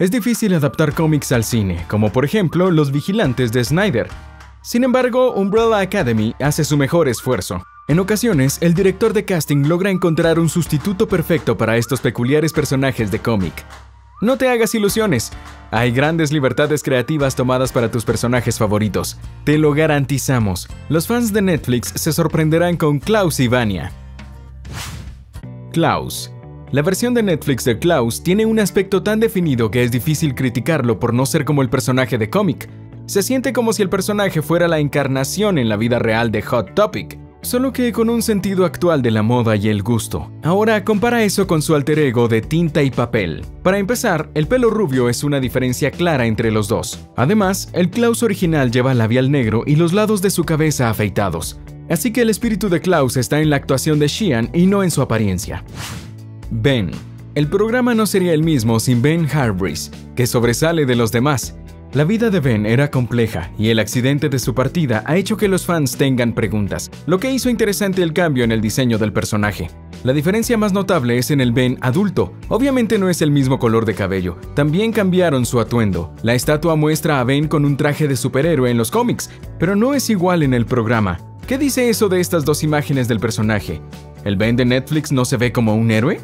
Es difícil adaptar cómics al cine, como por ejemplo Los Vigilantes de Snyder. Sin embargo, Umbrella Academy hace su mejor esfuerzo. En ocasiones, el director de casting logra encontrar un sustituto perfecto para estos peculiares personajes de cómic. No te hagas ilusiones. Hay grandes libertades creativas tomadas para tus personajes favoritos. Te lo garantizamos. Los fans de Netflix se sorprenderán con Klaus y Vania. Klaus. La versión de Netflix de Klaus tiene un aspecto tan definido que es difícil criticarlo por no ser como el personaje de cómic. Se siente como si el personaje fuera la encarnación en la vida real de Hot Topic, solo que con un sentido actual de la moda y el gusto. Ahora compara eso con su alter ego de tinta y papel. Para empezar, el pelo rubio es una diferencia clara entre los dos. Además, el Klaus original lleva labial negro y los lados de su cabeza afeitados. Así que el espíritu de Klaus está en la actuación de Sheehan y no en su apariencia. Ben. El programa no sería el mismo sin Ben Harbreeze, que sobresale de los demás. La vida de Ben era compleja y el accidente de su partida ha hecho que los fans tengan preguntas, lo que hizo interesante el cambio en el diseño del personaje. La diferencia más notable es en el Ben adulto. Obviamente no es el mismo color de cabello, también cambiaron su atuendo. La estatua muestra a Ben con un traje de superhéroe en los cómics, pero no es igual en el programa. ¿Qué dice eso de estas dos imágenes del personaje? ¿El Ben de Netflix no se ve como un héroe?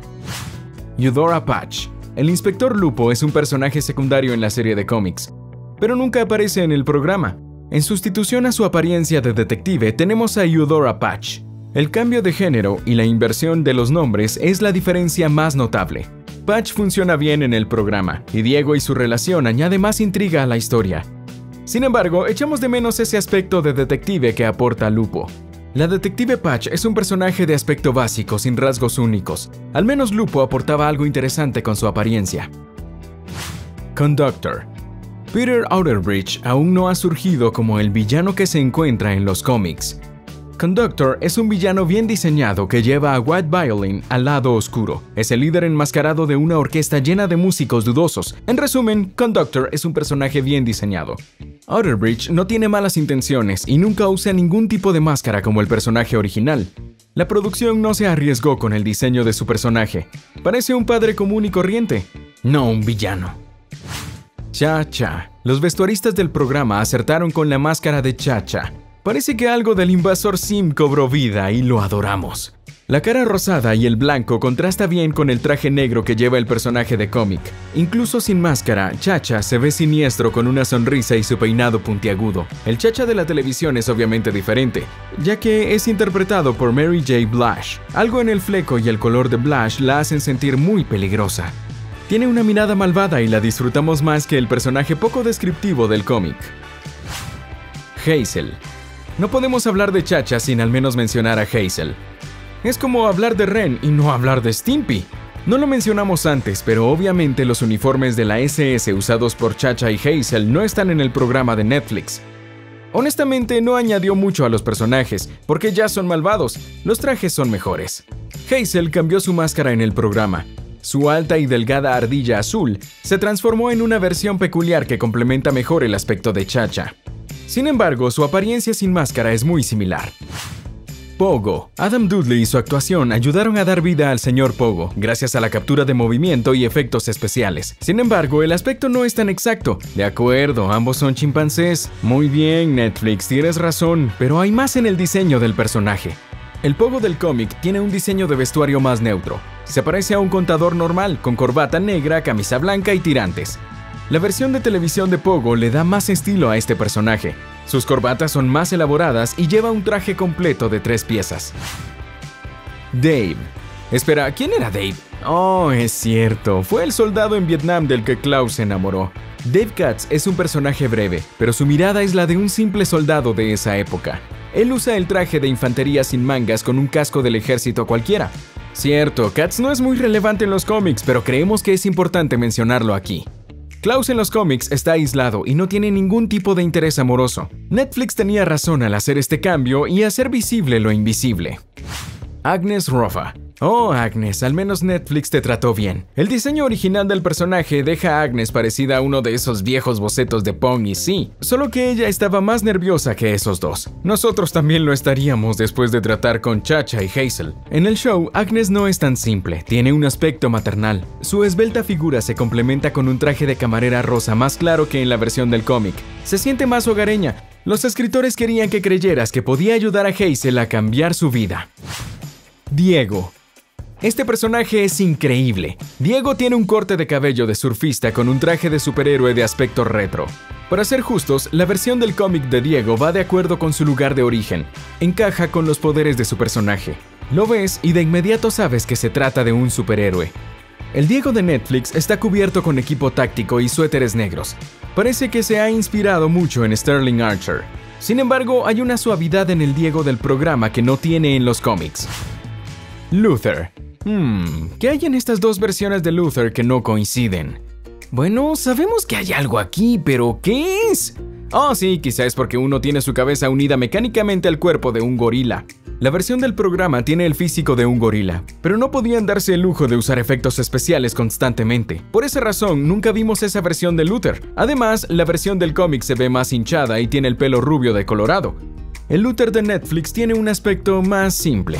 Eudora Patch. El Inspector Lupo es un personaje secundario en la serie de cómics, pero nunca aparece en el programa. En sustitución a su apariencia de detective, tenemos a Eudora Patch. El cambio de género y la inversión de los nombres es la diferencia más notable. Patch funciona bien en el programa, y Diego y su relación añade más intriga a la historia. Sin embargo, echamos de menos ese aspecto de detective que aporta Lupo. La detective Patch es un personaje de aspecto básico, sin rasgos únicos. Al menos Lupo aportaba algo interesante con su apariencia. Conductor. Peter Outerbridge aún no ha surgido como el villano que se encuentra en los cómics. Conductor es un villano bien diseñado que lleva a White Violin al lado oscuro. Es el líder enmascarado de una orquesta llena de músicos dudosos. En resumen, Conductor es un personaje bien diseñado. Outerbridge no tiene malas intenciones y nunca usa ningún tipo de máscara como el personaje original. La producción no se arriesgó con el diseño de su personaje. Parece un padre común y corriente, no un villano. Cha-Cha. Los vestuaristas del programa acertaron con la máscara de Cha-Cha. Parece que algo del invasor Sim cobró vida y lo adoramos. La cara rosada y el blanco contrasta bien con el traje negro que lleva el personaje de cómic. Incluso sin máscara, Cha-Cha se ve siniestro con una sonrisa y su peinado puntiagudo. El Cha-Cha de la televisión es obviamente diferente, ya que es interpretado por Mary J. Blige. Algo en el fleco y el color de Blige la hacen sentir muy peligrosa. Tiene una mirada malvada y la disfrutamos más que el personaje poco descriptivo del cómic. Hazel. No podemos hablar de Cha-Cha sin al menos mencionar a Hazel. Es como hablar de Ren y no hablar de Stimpy. No lo mencionamos antes, pero obviamente los uniformes de la SS usados por Cha-Cha y Hazel no están en el programa de Netflix. Honestamente no añadió mucho a los personajes, porque ya son malvados, los trajes son mejores. Hazel cambió su máscara en el programa. Su alta y delgada ardilla azul se transformó en una versión peculiar que complementa mejor el aspecto de Cha-Cha. Sin embargo, su apariencia sin máscara es muy similar. Pogo. Adam Dudley y su actuación ayudaron a dar vida al señor Pogo, gracias a la captura de movimiento y efectos especiales. Sin embargo, el aspecto no es tan exacto. De acuerdo, ambos son chimpancés. Muy bien, Netflix, tienes razón, pero hay más en el diseño del personaje. El Pogo del cómic tiene un diseño de vestuario más neutro. Se parece a un contador normal, con corbata negra, camisa blanca y tirantes. La versión de televisión de Pogo le da más estilo a este personaje. Sus corbatas son más elaboradas y lleva un traje completo de 3 piezas. Dave. Espera, ¿quién era Dave? Oh, es cierto, fue el soldado en Vietnam del que Klaus se enamoró. Dave Katz es un personaje breve, pero su mirada es la de un simple soldado de esa época. Él usa el traje de infantería sin mangas con un casco del ejército cualquiera. Cierto, Katz no es muy relevante en los cómics, pero creemos que es importante mencionarlo aquí. Klaus en los cómics está aislado y no tiene ningún tipo de interés amoroso. Netflix tenía razón al hacer este cambio y hacer visible lo invisible. Agnes Roffa. Oh, Agnes, al menos Netflix te trató bien. El diseño original del personaje deja a Agnes parecida a uno de esos viejos bocetos de Pong y sí, solo que ella estaba más nerviosa que esos dos. Nosotros también lo estaríamos después de tratar con Chacha y Hazel. En el show, Agnes no es tan simple, tiene un aspecto maternal. Su esbelta figura se complementa con un traje de camarera rosa más claro que en la versión del cómic. Se siente más hogareña. Los escritores querían que creyeras que podía ayudar a Hazel a cambiar su vida. Diego. Este personaje es increíble. Diego tiene un corte de cabello de surfista con un traje de superhéroe de aspecto retro. Para ser justos, la versión del cómic de Diego va de acuerdo con su lugar de origen. Encaja con los poderes de su personaje. Lo ves y de inmediato sabes que se trata de un superhéroe. El Diego de Netflix está cubierto con equipo táctico y suéteres negros. Parece que se ha inspirado mucho en Sterling Archer. Sin embargo, hay una suavidad en el Diego del programa que no tiene en los cómics. Luther. ¿Qué hay en estas dos versiones de Luther que no coinciden? Bueno, sabemos que hay algo aquí, pero ¿qué es? Oh, sí, quizá es porque uno tiene su cabeza unida mecánicamente al cuerpo de un gorila. La versión del programa tiene el físico de un gorila, pero no podían darse el lujo de usar efectos especiales constantemente. Por esa razón, nunca vimos esa versión de Luther. Además, la versión del cómic se ve más hinchada y tiene el pelo rubio de colorado. El Luther de Netflix tiene un aspecto más simple.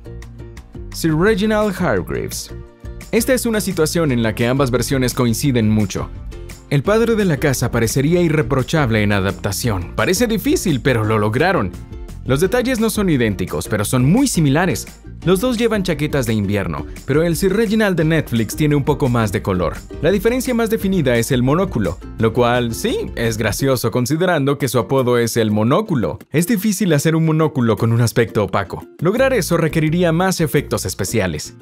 Sir Reginald Hargreaves. Esta es una situación en la que ambas versiones coinciden mucho. El padre de la casa parecería irreprochable en adaptación. Parece difícil, pero lo lograron. Los detalles no son idénticos, pero son muy similares. Los dos llevan chaquetas de invierno, pero el Sir Reginald de Netflix tiene un poco más de color. La diferencia más definida es el monóculo, lo cual, sí, es gracioso considerando que su apodo es el monóculo. Es difícil hacer un monóculo con un aspecto opaco. Lograr eso requeriría más efectos especiales.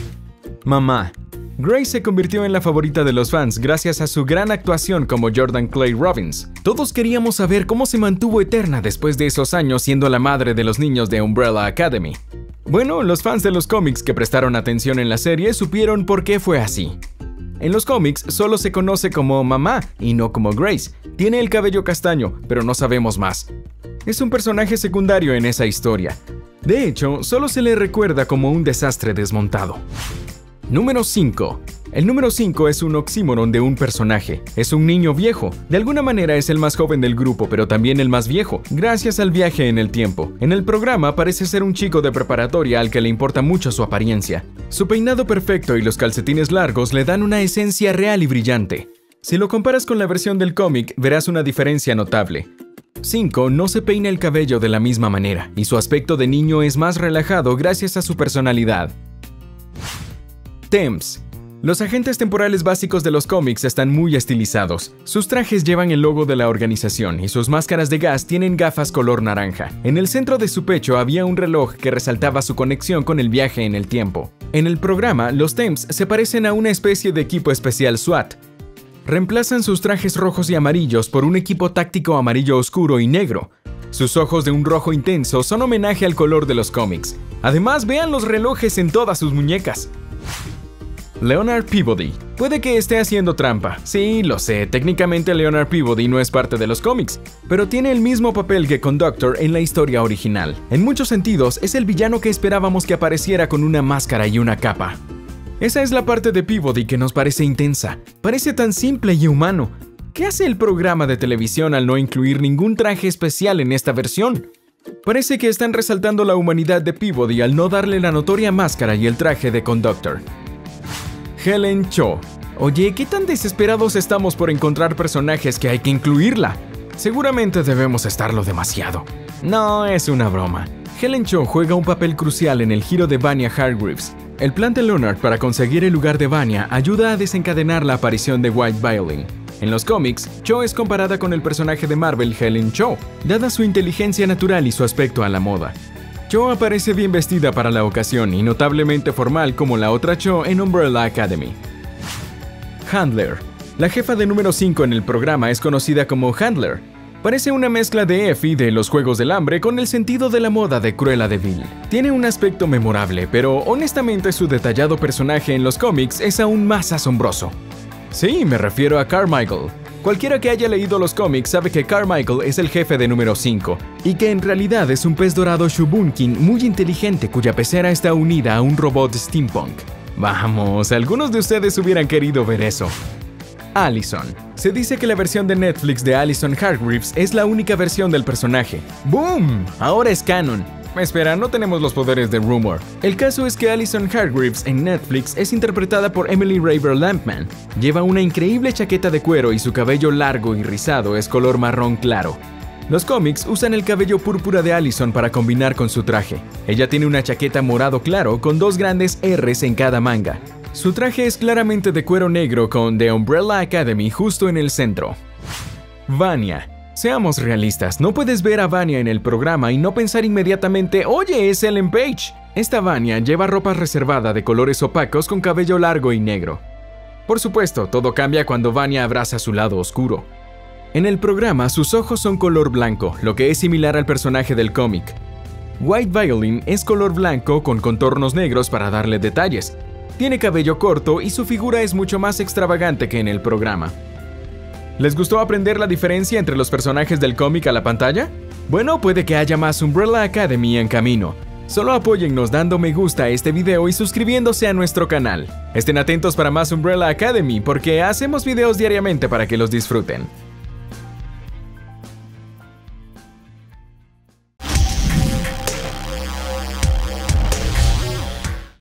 Mamá. Grace se convirtió en la favorita de los fans gracias a su gran actuación como Jordan Clay Robbins. Todos queríamos saber cómo se mantuvo eterna después de esos años siendo la madre de los niños de Umbrella Academy. Bueno, los fans de los cómics que prestaron atención en la serie supieron por qué fue así. En los cómics solo se conoce como Mamá y no como Grace. Tiene el cabello castaño, pero no sabemos más. Es un personaje secundario en esa historia. De hecho, solo se le recuerda como un desastre desmontado. Número 5. El número 5 es un oxímoron de un personaje. Es un niño viejo. De alguna manera es el más joven del grupo, pero también el más viejo, gracias al viaje en el tiempo. En el programa parece ser un chico de preparatoria al que le importa mucho su apariencia. Su peinado perfecto y los calcetines largos le dan una esencia real y brillante. Si lo comparas con la versión del cómic, verás una diferencia notable. 5 no se peina el cabello de la misma manera, y su aspecto de niño es más relajado gracias a su personalidad. Temps. Los agentes temporales básicos de los cómics están muy estilizados. Sus trajes llevan el logo de la organización y sus máscaras de gas tienen gafas color naranja. En el centro de su pecho había un reloj que resaltaba su conexión con el viaje en el tiempo. En el programa, los Temps se parecen a una especie de equipo especial SWAT. Reemplazan sus trajes rojos y amarillos por un equipo táctico amarillo oscuro y negro. Sus ojos de un rojo intenso son homenaje al color de los cómics. Además, vean los relojes en todas sus muñecas. Leonard Peabody. Puede que esté haciendo trampa. Sí, lo sé, técnicamente Leonard Peabody no es parte de los cómics, pero tiene el mismo papel que Conductor en la historia original. En muchos sentidos, es el villano que esperábamos que apareciera con una máscara y una capa. Esa es la parte de Peabody que nos parece intensa. Parece tan simple y humano. ¿Qué hace el programa de televisión al no incluir ningún traje especial en esta versión? Parece que están resaltando la humanidad de Peabody al no darle la notoria máscara y el traje de Conductor. Helen Cho. Oye, ¿qué tan desesperados estamos por encontrar personajes que hay que incluirla? Seguramente debemos estarlo demasiado. No, es una broma. Helen Cho juega un papel crucial en el giro de Vanya Hargreaves. El plan de Leonard para conseguir el lugar de Vanya ayuda a desencadenar la aparición de White Violin. En los cómics, Cho es comparada con el personaje de Marvel Helen Cho, dada su inteligencia natural y su aspecto a la moda. Cho aparece bien vestida para la ocasión y notablemente formal como la otra Cho en Umbrella Academy. Handler. La jefa de número 5 en el programa es conocida como Handler. Parece una mezcla de Effie de los Juegos del Hambre con el sentido de la moda de Cruella de Vil. Tiene un aspecto memorable, pero honestamente su detallado personaje en los cómics es aún más asombroso. Sí, me refiero a Carmichael. Cualquiera que haya leído los cómics sabe que Carmichael es el jefe de número 5, y que en realidad es un pez dorado Shubunkin muy inteligente cuya pecera está unida a un robot steampunk. Vamos, algunos de ustedes hubieran querido ver eso. Allison. Se dice que la versión de Netflix de Allison Hargreaves es la única versión del personaje. ¡Boom! Ahora es canon. Espera, no tenemos los poderes de Rumor. El caso es que Allison Hargreaves en Netflix es interpretada por Emily Raver Lampman. Lleva una increíble chaqueta de cuero y su cabello largo y rizado es color marrón claro. Los cómics usan el cabello púrpura de Allison para combinar con su traje. Ella tiene una chaqueta morado claro con 2 grandes R's en cada manga. Su traje es claramente de cuero negro con The Umbrella Academy justo en el centro. Vanya. Seamos realistas, no puedes ver a Vanya en el programa y no pensar inmediatamente «Oye, es Ellen Page». Esta Vanya lleva ropa reservada de colores opacos con cabello largo y negro. Por supuesto, todo cambia cuando Vanya abraza su lado oscuro. En el programa, sus ojos son color blanco, lo que es similar al personaje del cómic. White Violin es color blanco con contornos negros para darle detalles. Tiene cabello corto y su figura es mucho más extravagante que en el programa. ¿Les gustó aprender la diferencia entre los personajes del cómic a la pantalla? Bueno, puede que haya más Umbrella Academy en camino. Solo apóyennos dando me gusta a este video y suscribiéndose a nuestro canal. Estén atentos para más Umbrella Academy porque hacemos videos diariamente para que los disfruten.